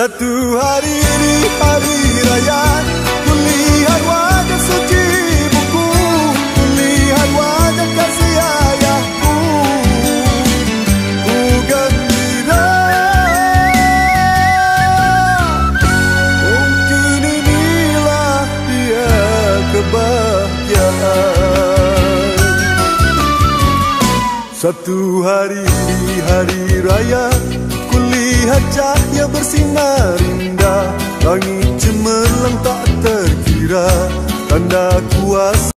Satu hari di hari raya, kulihat wajah suci ibuku, kulihat wajah kasih ayahku, ku gembira. Mungkin inilah dia kebahagiaan. Satu hari di hari raya, kulihat cahaya bersinar indah, langit cemerlang tak terkira, tanda kuasa